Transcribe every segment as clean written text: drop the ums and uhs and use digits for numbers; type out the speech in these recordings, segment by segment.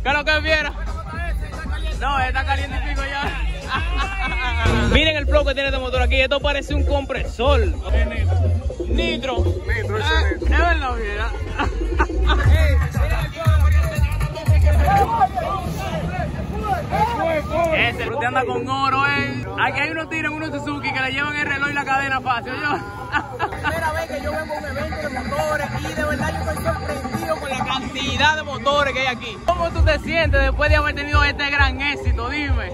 ¿Qué es lo que viera? No, está caliente y pico ya. Miren el flow que tiene este motor aquí. Esto parece un compresor. Nitro. Nitro, es verdad, mira. Ese te anda con oro, Aquí hay unos tiros en unos Suzuki que le llevan el reloj y la cadena fácil, yo. Primera vez que yo vengo a un evento de motores y de verdad yo estoy sorprendido con la cantidad de motores que hay aquí. ¿Cómo tú te sientes después de haber tenido este gran éxito? Dime.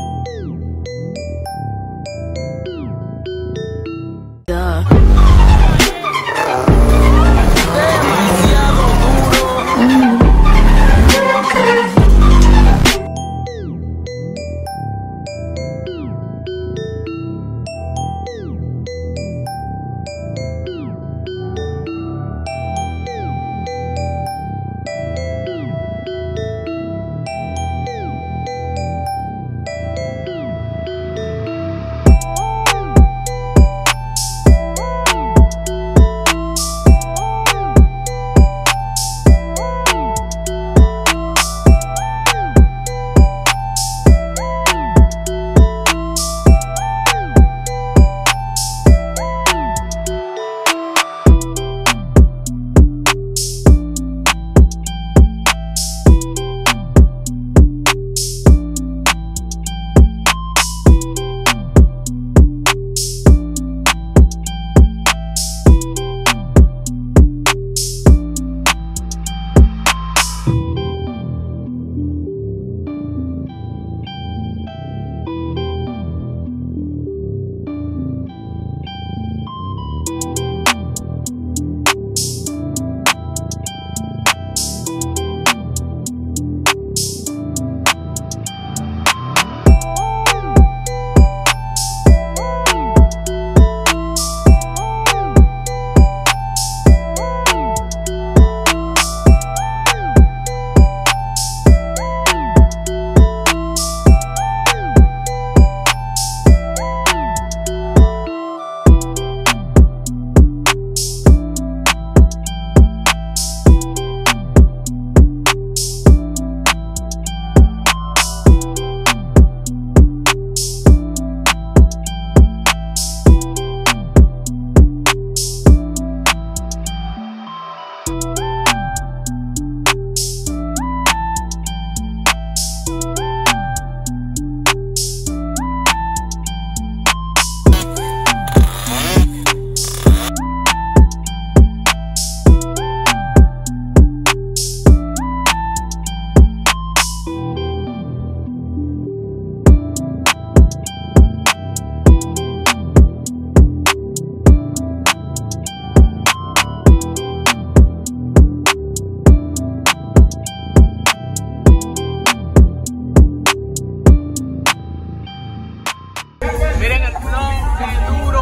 Miren el flow, qué duro.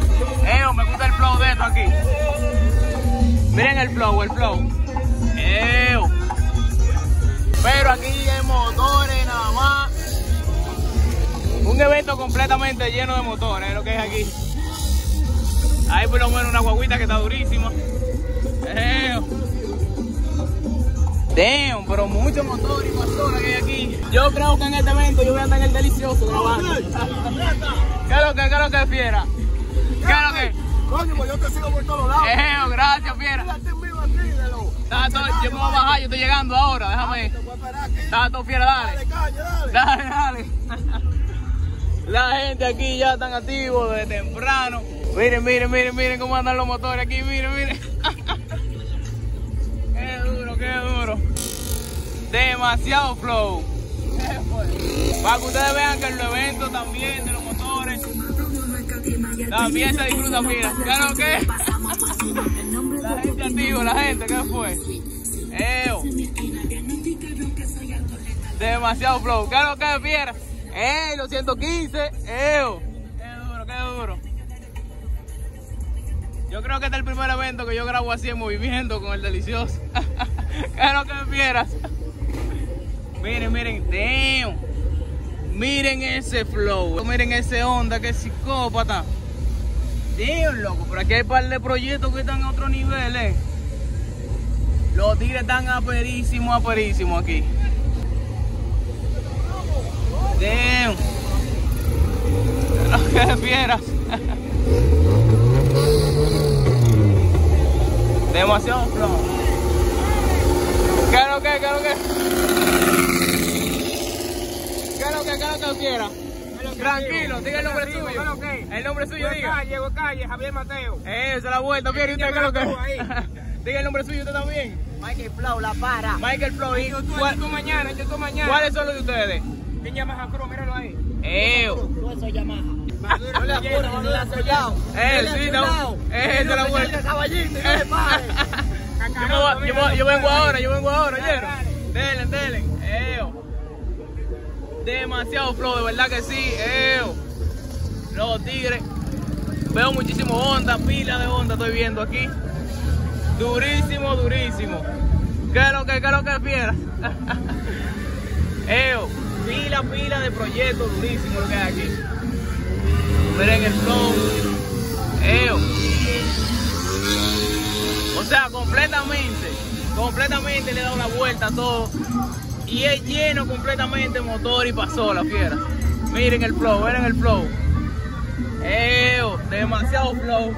Me gusta el flow de esto aquí. Miren el flow, Pero aquí hay motores nada más. Un evento completamente lleno de motores, es lo que es aquí. Hay por lo menos una guaguita que está durísima. Damn, pero muchos motores y pasolas que hay aquí. Yo creo que en este evento yo voy a andar en el delicioso grabando. ¿Qué es lo que fiera? ¿Qué es lo que? Coño, pues yo te sigo por todos lados. Gracias, fiera. Yo me voy a bajar, yo estoy llegando ahora, déjame. Está todo fiera, dale. Dale. La gente aquí ya están activos desde temprano. Miren cómo andan los motores aquí, miren. Qué duro. Demasiado flow. Para que ustedes vean que en los eventos también de los motores también se disfruta, mira. Claro que la gente activa, la gente, ¿qué fue? Demasiado flow. Claro que fiera. Los 115. Qué duro. Yo creo que este es el primer evento que yo grabo así en movimiento con el delicioso. Claro que fieras. Miren, damn. Miren ese flow. Miren ese Honda, que psicópata. Damn, loco. Pero aquí hay un par de proyectos que están a otro nivel, Los tigres están aperísimos aquí. Damn. Lo que fieras. Demasiado flow. ¿Qué es lo que? ¿Qué es lo que? ¿Qué es lo que? ¿Qué es lo que quiera? Tranquilo, diga el nombre suyo. El nombre suyo, diga. Calle, Javier Mateo. Esa es la vuelta, ¿y usted qué es lo que? Diga el nombre suyo usted también. Michael Flow, La Para. Michael Flow. ¿Y Yo mañana. cuáles son los de ustedes? ¿Quién Yamaha Cruz? Míralo ahí. Tú eso Yamaha. No le apures, no le ha sellado. Sí, no. Esa es la vuelta. Caballito, no le pare. Yo vengo ahora, ¿oyeron? Dele. Demasiado flow, de verdad que sí. Los tigres. Veo muchísimo Honda, pila de Honda estoy viendo aquí. Durísimo. ¿Qué es lo que fiera? Pila de proyectos durísimos lo que hay aquí. Miren el flow. O sea, completamente le he dado la vuelta a todo. Y es lleno completamente motor y pasola, fiera. Miren el flow, demasiado flow.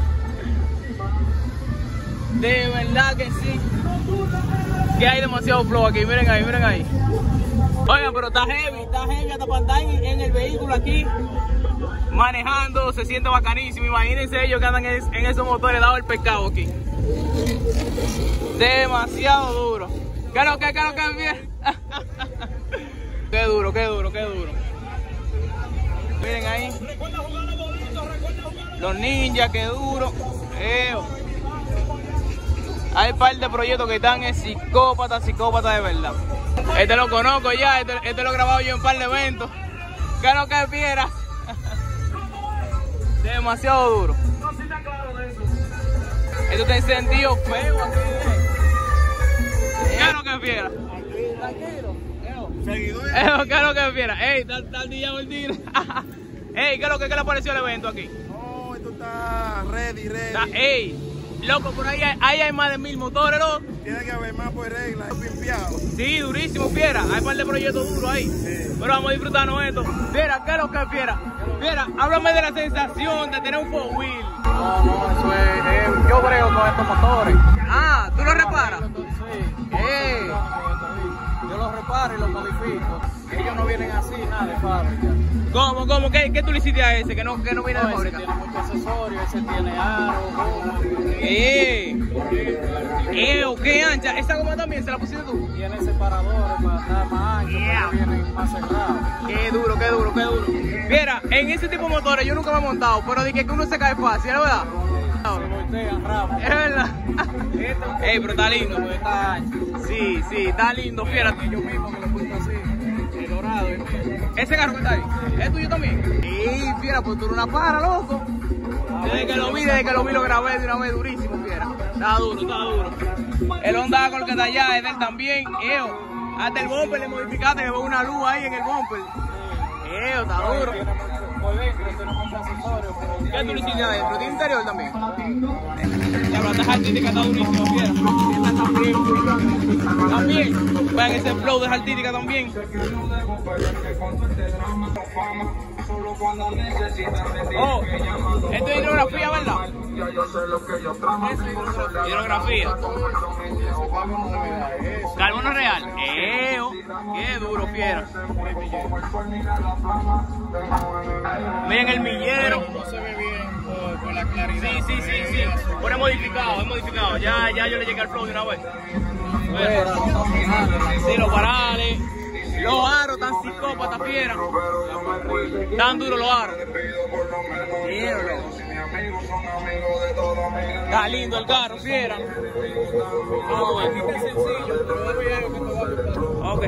De verdad que sí. Que hay demasiado flow aquí, miren ahí. Oigan, pero está heavy hasta para andar en el vehículo aquí. Manejando, se siente bacanísimo. Imagínense ellos que andan en esos motores dado el pescado aquí. Demasiado duro. ¿Qué es lo que bien? Qué duro. Miren ahí. Los ninjas, qué duro. Hay un par de proyectos que están en psicópata de verdad. Este lo conozco ya, este lo he grabado yo en un par de eventos. ¿Qué es lo que fieras? Demasiado duro. Esto está encendido feo aquí. ¿Qué es lo que fiera? Tranquilo. ¿Qué es lo que fiera? Está el día el tigre. ¿Qué es lo que le pareció el evento aquí? No, esto está ready. Loco, por ahí hay más de 1000 motores, ¿no? Tiene que haber más por regla, limpiado. Sí, durísimo, fiera. Hay un par de proyectos duros ahí. Sí. Pero vamos a disfrutarnos esto. Fiera, ¿qué es lo que fiera? Fiera, háblame de la sensación de tener un four wheel. No, eso es. Yo brego con estos motores. Ah, ¿tú los reparas? Sí. Yo los reparo y los modifico. Ellos no vienen así, nada de fábrica. ¿Cómo? ¿Qué tú le hiciste a ese que no viene de fábrica? Ese tiene muchos accesorios, ese tiene aro, qué ancha. ¿Esa goma también se la pusiste tú? Tiene separadores para estar más ancho, pero vienen más cerrados. Qué duro. Mira, en ese tipo de motores yo nunca me he montado, pero dije que uno se cae fácil, ¿es verdad? Se voltean rápido. Es verdad. Pero está lindo. Está ancho. Sí, está lindo, fiera. Yo mismo me lo puse así, el dorado. ¿Ese carro que está ahí? ¿Es tuyo también? Sí, fiera, pues tú eres una para, loco. Desde que lo vi lo grabé de una vez durísimo, fiera. Está duro. El Honda Accord que está allá es de él también. Hasta el bumper le modificaste, que veo una luz ahí en el bumper. Está duro. Por dentro tiene muchos accesorios. ¿Qué tú le hiciste adentro? ¿Tiene interior también? La plata artística está durísima, fiera. También. Vean ese flow de artística también. Esto es hidrografía, ¿verdad? Hidrografía. Carbono real. Qué duro, fiera. Miren el millero. No se ve bien con la claridad. Sí. Pero es modificado. Ya yo le llegué al flow de una vez. Sí, los parales. Los aros tan psicópatas, fiera. Tan duros los aros. Está lindo el carro, fiera. Ok,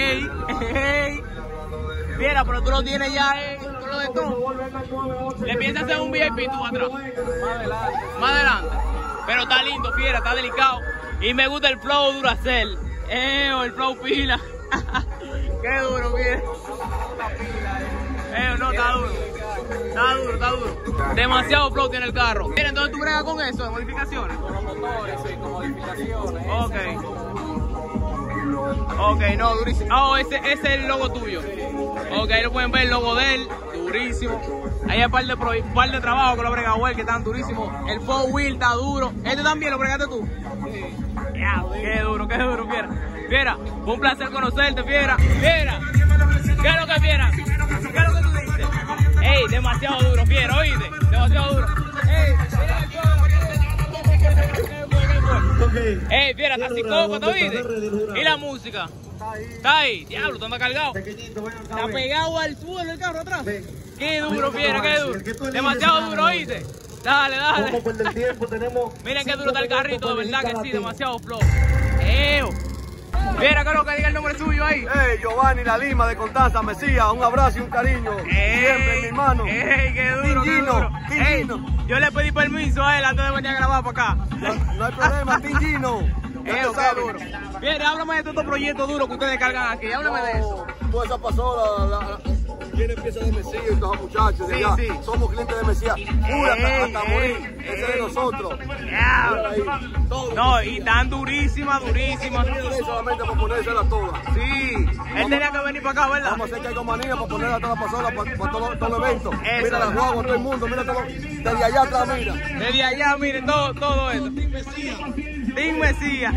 fiera, pero tú lo tienes ya, tú lo de todo. Le piensas hacer un VIP tú atrás. Más adelante. Pero está lindo, fiera, está delicado. Y me gusta el flow Duracell. El flow pila. Qué duro, fiera. No, está duro. Demasiado flow tiene el carro. Mira, entonces tú bregas con eso, de modificaciones. Con los motores, sí, con modificaciones. Ok, no, durísimo. Ese es el logo tuyo. Ok, ahí lo pueden ver el logo de él, durísimo. Ahí hay un par de trabajo que lo brega él, que están durísimos. El 4-wheel está duro. ¿Este también lo bregaste tú? Sí. Qué duro, Fiera. Fiera, fue un placer conocerte, Fiera. Fiera, ¿qué es lo que Fiera? ¿Qué es lo que tú dices? Ey, demasiado duro, Fiera, oíste. Demasiado duro. Ey, Fiera, está psicópata, ¿oíste? ¿Y la música? Está ahí. Diablo, ¿tú andas cargado? Está pegado al suelo el carro atrás. Qué duro, Fiera, qué duro. Demasiado duro, ¿oíste? Dale. Miren qué duro está el carrito, de verdad que sí, demasiado flow. Fiera, ¿qué es lo que diga el nombre suyo ahí? Giovanni La Lima de Constanza, Mesías, un abrazo y un cariño. Siempre, mi hermano. Qué duro, Tingino. Yo le pedí permiso a él antes de venir a grabar para acá. No hay problema, Tingino. Qué duro. Fiera, háblame de estos proyectos duros que ustedes cargan aquí, háblame de eso. Toda esa pasó, viene pieza de Mesías y todos los muchachos de allá. Sí. Somos clientes de Mesías. Hasta morir. Ese es de nosotros. No, y tan durísimas. Solamente para ponérsela todas. Sí, él tenía que venir para acá, ¿verdad? Vamos a hacer que hay comanía para poner a todas las pasolas para todos los eventos. Mira las guaguas, todo el mundo, mira todo. Desde allá atrás, mira. Desde allá, miren todo eso. Team Mesías.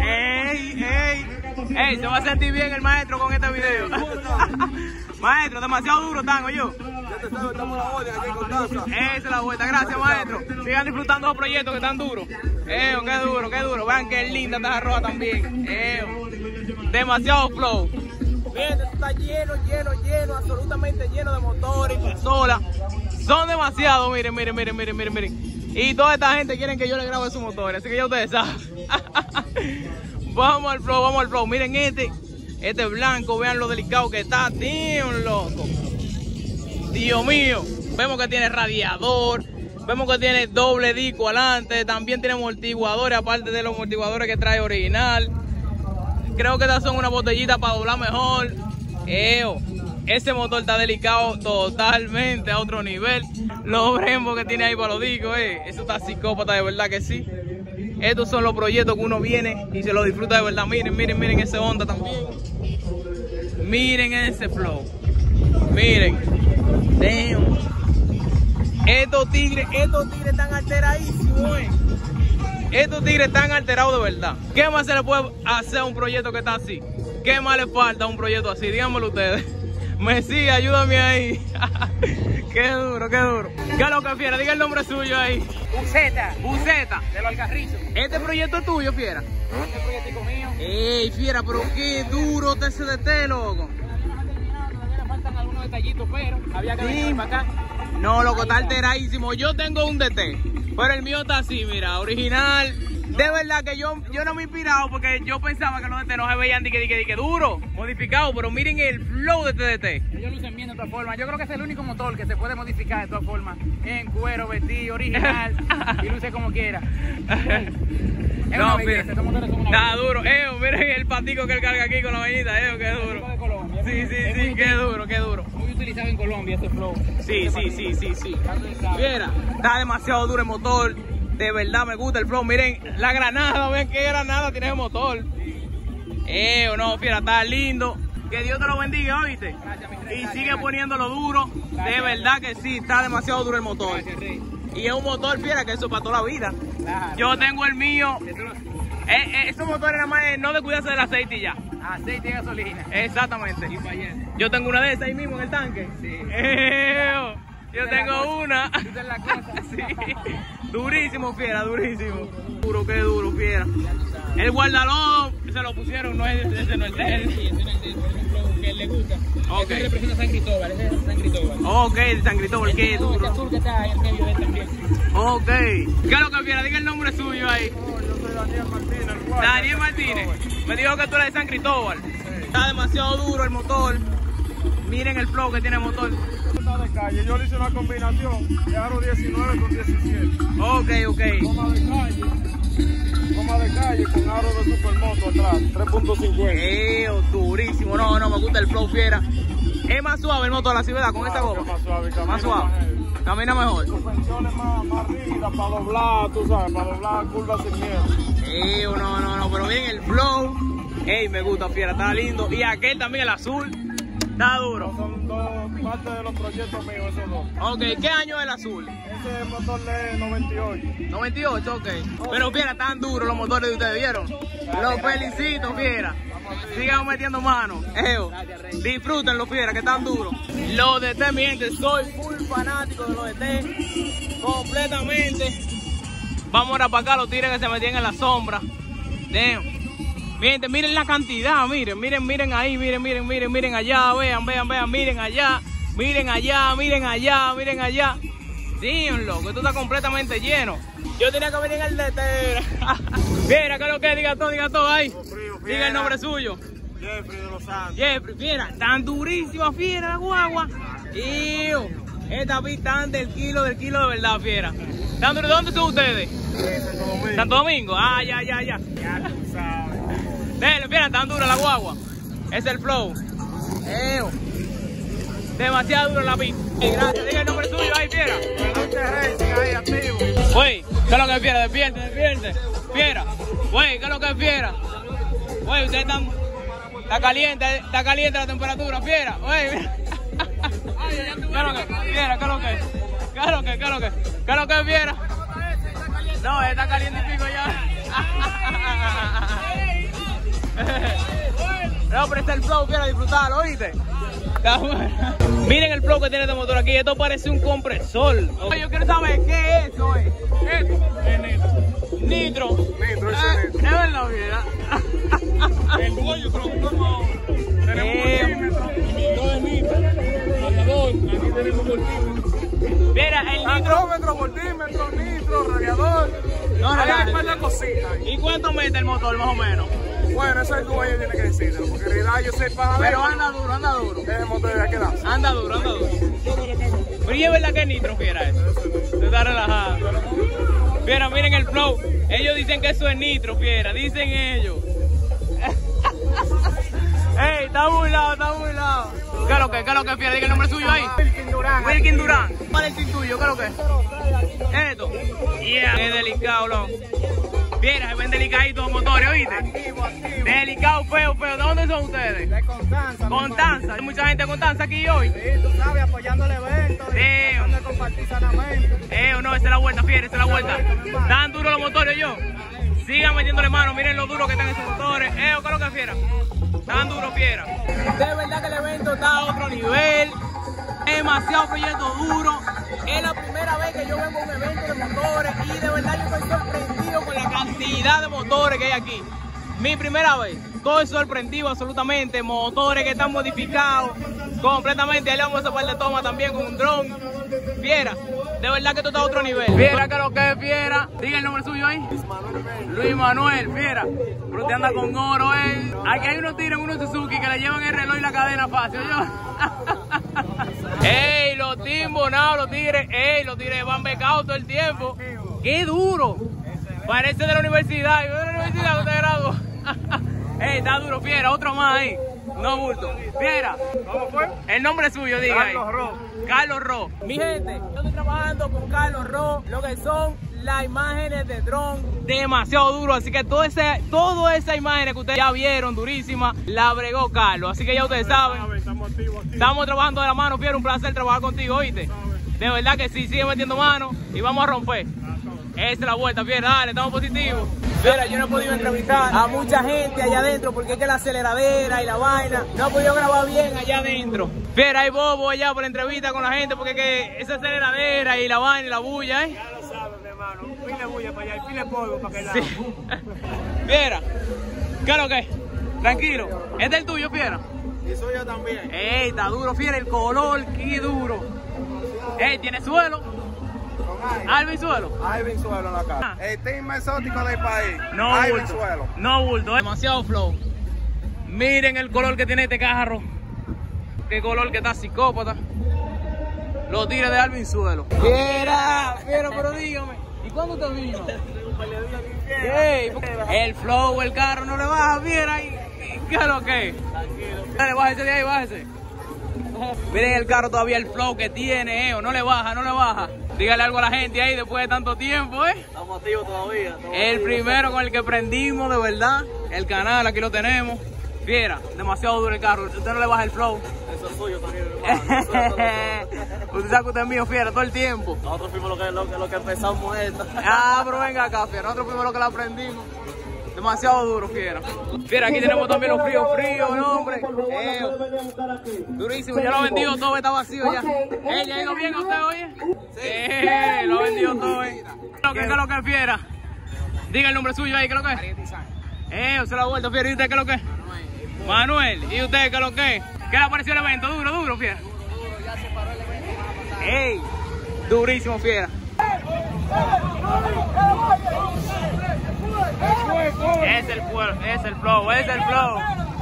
Ey, se va a sentir bien el maestro con este video. Maestro, demasiado duro están, yo. Ya te sabes, estamos a la orden aquí en Constanza. Esa es la vuelta, gracias maestro. Sigan disfrutando los proyectos que están duros. Qué duro. Vean qué linda está roja también. Demasiado flow. Bien, esto está lleno, absolutamente lleno de motores. Sola. Son demasiados, miren. Y toda esta gente quieren que yo le grabe sus motores, así que ya ustedes saben. Vamos al flow. Miren este blanco, vean lo delicado que está, tío, loco. Dios mío. Vemos que tiene radiador, vemos que tiene doble disco adelante, también tiene amortiguadores, aparte de los amortiguadores que trae original. Creo que estas son una botellita para doblar mejor. Ese motor está delicado totalmente a otro nivel. Los brembos que tiene ahí para los discos, eso está psicópata, de verdad que sí. Estos son los proyectos que uno viene y se lo disfruta de verdad. Miren ese Honda también. Miren ese flow. Miren. Damn. Estos tigres están alteradísimos, Estos tigres están alterados de verdad. ¿Qué más se le puede hacer a un proyecto que está así? ¿Qué más le falta a un proyecto así? Díganmelo ustedes. Mesías, ayúdame ahí. Qué duro. ¿Qué es lo que Fiera? Diga el nombre suyo ahí. Buceta. De los Alcarrizos. ¿Este proyecto es tuyo, Fiera? Este proyectico mío. Ey, Fiera, pero qué duro está ese DT, loco. Todavía faltan algunos detallitos, pero había que venir para acá. No, loco, está alteradísimo. Yo tengo un DT, pero el mío está así, mira, original. De verdad que yo no me he inspirado porque yo pensaba que los DT no se veían de que duro, modificado, pero miren el flow de este DT. Ellos lucen bien de otra forma. Yo creo que es el único motor que se puede modificar de todas formas. En cuero, vestido, original, y luce como quiera. No, mira, está duro. Miren el patico que él carga aquí con la vainita, qué duro. Sí, qué duro. Muy utilizado en Colombia este flow. Sí. Fiera, está demasiado duro el motor. De verdad me gusta el flow. Miren la granada, ven qué granada tiene el motor. No, Fiera, está lindo. Que Dios te lo bendiga, ¿oíste? Y sigue poniéndolo duro. De verdad que sí, está demasiado duro el motor. Y es un motor, Fiera, que eso es para toda la vida. Yo tengo el mío. Esos motores nada más no de cuidarse del aceite y ya. Aceite y gasolina. Exactamente. Yo tengo una de esas ahí mismo en el tanque. Sí. Yo tengo una. Sí. Durísimo, Fiera, durísimo. Qué duro, Fiera. El guardalodo se lo pusieron, ese no es de él. Sí, ese no es de él, por ejemplo, que él le gusta. Ok. Ese representa San Cristóbal, ese es San Cristóbal. Ok, de San Cristóbal, qué duro. Ese azul que está en medio de él también. Ok. ¿Qué es lo que Fiera? Diga el nombre suyo ahí. Yo soy Daniel Martínez. Daniel Martínez. Me dijo que tú eres de San Cristóbal. Está demasiado duro el motor. Miren el flow que tiene el motor. De calle. Yo le hice una combinación de aro 19 con 17. Ok. Goma de calle con aro de supermoto atrás, 3.50. Durísimo. No, me gusta el flow, Fiera. Es más suave el motor así, ¿verdad? Con esta goma. Más suave. Camina mejor. Suspensiones más rígidas para doblar, tú sabes, para doblar curvas sin miedo. No, pero miren el flow. Me gusta, Fiera, está lindo. Y aquel también, el azul. Está duro. Son dos partes de los proyectos míos, esos dos. Ok, ¿qué año es el azul? Ese motor de 98. 98, ok. Pero fiera, tan duros los motores de ustedes, ¿vieron? Los felicito, fiera. Sigan metiendo mano. Disfrútenlo, fiera, que están duros. Los de T, mi gente, soy full fanático de los de T. Completamente. Vamos ahora para acá, los tigres que se metían en la sombra. Damn. Miren la cantidad, miren ahí, miren allá, vean, miren allá. Miren allá. Damn, loco, esto está completamente lleno. Yo tenía que venir en el DT. Mira, ¿qué es lo que? Diga todo ahí. Diga el nombre suyo. Jeffrey de los Santos. Jeffrey, fiera, tan durísima, fiera, la guagua. Iu, esta están del kilo de verdad, fiera. ¿Dónde son ustedes? Santo Domingo. Ah, ya. Ya tú sabes. Dele, fiera, tan dura la guagua. Es el flow. Demasiado duro la pista. Gracias, diga el nombre suyo ahí, fiera. Ahí activo. Wey, ¿qué es lo que es fiera? Despierte. Fiera. Wey, ¿qué es lo que es fiera? Wey, ustedes están... Está caliente la temperatura, fiera. Wey, mira. ¿Qué es lo que? Fiera, ¿qué es lo que? ¿Qué es lo que es fiera? No, está caliente y pico ya. No, pero este es el flow, fiera, disfrutarlo, ¿oíste? Está bueno. Miren el flow que tiene este motor aquí, esto parece un compresor. Yo quiero saber qué es eso, Esto es nitro. Nitro, Es verdad, fiera. El dueño preguntamos. Tenemos multímetro, limitador de nitro, radiador, aquí tenemos multímetro. Mira, el nitro. Andrómetro, multímetro, nitro, radiador. No, hay radiador. par de cositas. ¿Y cuánto mete el motor más o menos? Bueno, eso es el dueño tiene que decirlo, porque en realidad yo soy pajadero. Pero anda duro. Ese motor de aquí da. Anda duro. Pero ¿y es verdad que es nitro, fiera eso? Se está relajando. Fiera, miren el flow. Ellos dicen que eso es nitro, fiera. Dicen ellos. Ey, está muy lado. ¿Qué es lo que, fiera? Diga el nombre suyo ahí. Wilkin Durán. ¿Cuál es el tuyo? ¿Qué es lo que es? Esto. Yeah. Qué delicado, loco. Fiera, se ven delicaditos los motores, ¿oíste? Activo. Delicado, feo. ¿De dónde son ustedes? De Constanza. Constanza. Hay mucha gente de Constanza aquí hoy. Sí, tú sabes, apoyando el evento. Tratando de compartir sanamente. No, esa es la vuelta, fiera, esa es la vuelta. Tan duros los motores, yo. Sigan metiéndole mano, miren lo duro que están esos motores. ¿Qué es lo que es, fiera? Tan duro, fiera. De verdad que el evento está a otro nivel. Demasiado proyecto duro. Es la primera vez que yo vengo a un evento de motores y de verdad yo estoy sorprendido con la cantidad de motores que hay aquí. Mi primera vez. Estoy sorprendido absolutamente. Motores que están modificados completamente. Ahí le vamos a hacer par de tomas también con un dron. Fiera, de verdad que esto está a otro nivel. Fiera, que lo que es, fiera. Diga el nombre suyo ahí. Luis Manuel, fiera. Pero usted anda con oro, Aquí hay unos tigres en unos Suzuki que le llevan el reloj y la cadena fácil, yo. Ey, los timbonados, los tigres van becados todo el tiempo. ¡Qué duro! Parece de la universidad. Yo de la universidad usted graduó. Ey, está duro, fiera. Otro más ahí. No bulto. Fiera. ¿Cómo fue? El nombre suyo, diga ahí. Carlos Ro. Carlos Ro. Mi gente, yo estoy trabajando con Carlos Ro, lo que son las imágenes de dron, demasiado duro, así que todas esas imágenes que ustedes ya vieron, durísimas, la bregó Carlos, así que ya ustedes saben, Estamos activos aquí. estamos trabajando de la mano, Fiera, un placer trabajar contigo, ¿oíste? De verdad que sí, sigue metiendo mano y vamos a romper. Esa es la vuelta, Fiera, dale, estamos positivos. Fiera, yo no he podido entrevistar a mucha gente allá adentro porque es que la aceleradera y la vaina no he podido grabar bien allá adentro. Fiera, hay bobo allá por la entrevista con la gente porque es que esa aceleradera y la vaina y la bulla, Ya lo sabes, mi hermano. Pile bulla para allá y pile polvo para que la. Sí. Fiera, ¿qué es lo que es? Tranquilo, ¿es del tuyo, Fiera? Y suyo también. Ey, está duro, Fiera, el color, qué duro. Ey, ¿tiene suelo? Alvin Suelo. Alvin Suelo en la casa. El team más exótico del país. No Alvin bulto. Suelo. No bulto, demasiado flow. Miren el color que tiene este carro. Qué color que está psicópata. Los tigres de Alvin Suelo. Fiera, pero dígame. ¿Y cuándo te vino? Ey, el flow, el carro no le baja, Fiera. ¿Y qué es lo que es? Dale, bájese de ahí, bájese. Miren el carro todavía, el flow que tiene, no le baja, no le baja. Dígale algo a la gente ahí después de tanto tiempo, Estamos activos todavía. El primero con el que prendimos, de verdad. El canal, aquí lo tenemos. Fiera, demasiado duro el carro. Usted no le baja el flow. Eso es suyo también, hermano. Usted sabe que usted es mío, Fiera, todo el tiempo. Nosotros fuimos lo que empezamos esto. Ah, pero venga acá, Fiera. Nosotros fuimos los que la aprendimos. Demasiado duro, Fiera. Fiera, aquí tenemos también los fríos, no, hombre. Durísimo, ya lo ha vendido todo, está vacío ya. ¿Ya ha ido bien a usted, oye? Sí, lo ha vendido todo, ¿Qué es lo que es, Fiera? Diga el nombre suyo ahí, ¿qué es lo que es? Usted lo ha vuelto, Fiera. ¿Y usted qué es lo que es? Manuel. ¿Y usted qué es lo que es? ¿Qué le pareció el evento? Duro, Fiera. Duro, ya se paró el evento la semana pasada. ¡Ey! Durísimo, Fiera. Es el flow.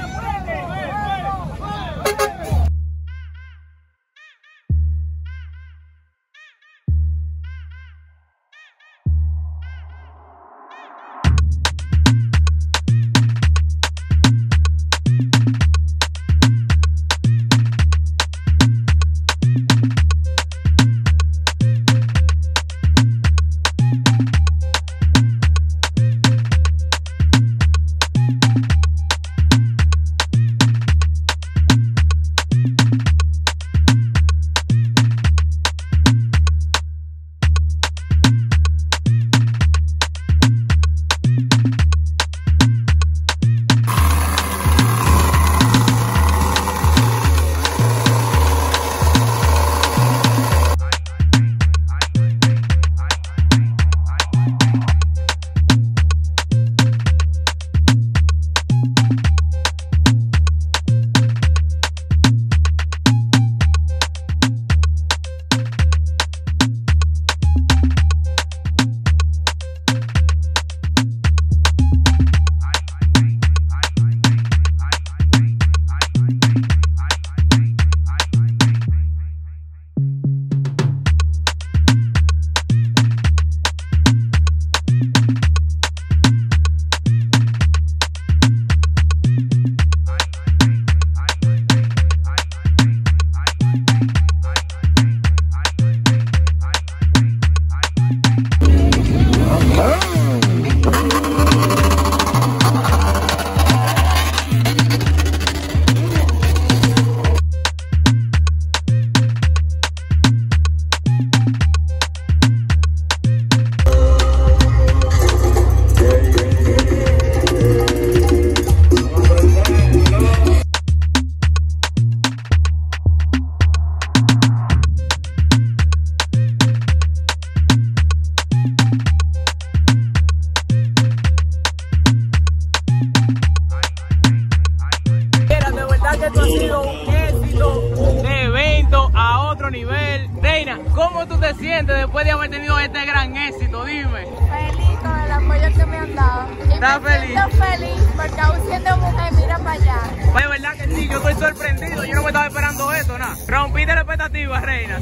Esto ha sido un éxito de evento a otro nivel. Reina, ¿cómo tú te sientes después de haber tenido este gran éxito? Dime. Feliz con el apoyo que me han dado. ¿Estás feliz? Estoy feliz porque aún siendo mujer, mira para allá. Pues de verdad que sí, yo estoy sorprendido. Yo no me estaba esperando esto, nada. Rompiste la expectativa, Reina, 100%.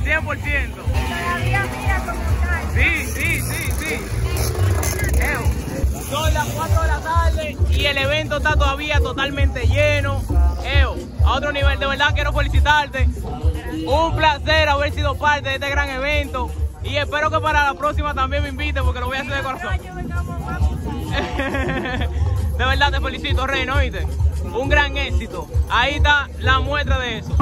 Todavía mira cómo está. Sí. Son las 4 de la tarde y el evento está todavía totalmente lleno. A otro nivel, de verdad quiero felicitarte. Un placer haber sido parte de este gran evento. Y espero que para la próxima también me invite porque lo voy a hacer de corazón. De verdad te felicito, Reina, ¿oíste? Un gran éxito. Ahí está la muestra de eso.